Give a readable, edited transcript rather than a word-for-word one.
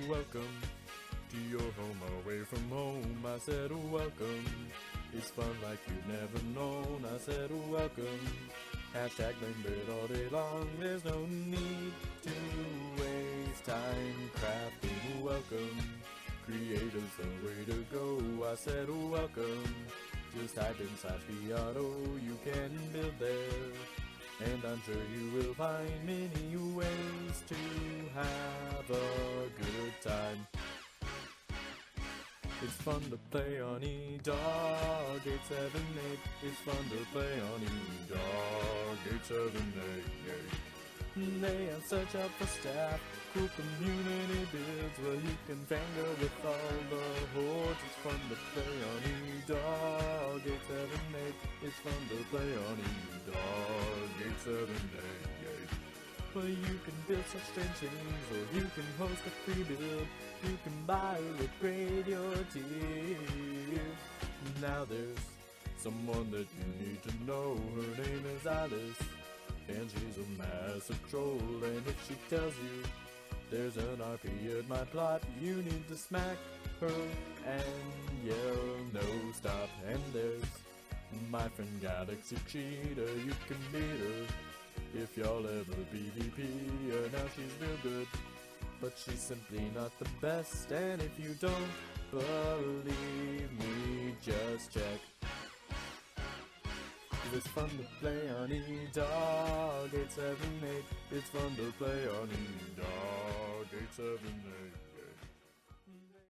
welcome to your home away from home. I said, welcome. It's fun like you've never known. I said, welcome. Hashtag blame it all day long. There's no need to waste time crafting. Welcome. Creators the way to go. I said, welcome. Just type in /Viato. You can build there. And I'm sure you will find many ways to have a good time. It's fun to play on eDog 878. It's fun to play on eDog 878. They have such up for staff, cool community builds where you can fangirl with all the hordes. It's fun to play on eDog 878. It's fun to play on eDog 878. Well, you can build such strange things, or you can host a free build. You can buy or upgrade your tier. Now there's someone that you need to know. Her name is Alice, and she's a massive troll. And if she tells you there's an RP at my plot, you need to smack her and yell no stop. And there's my friend Galaxy Cheetah. You can beat her if y'all ever PvP her. Now she's real good, but she's simply not the best. And if you don't believe me, just check. It's fun to play on eDog 878. It's fun to play on eDog 878.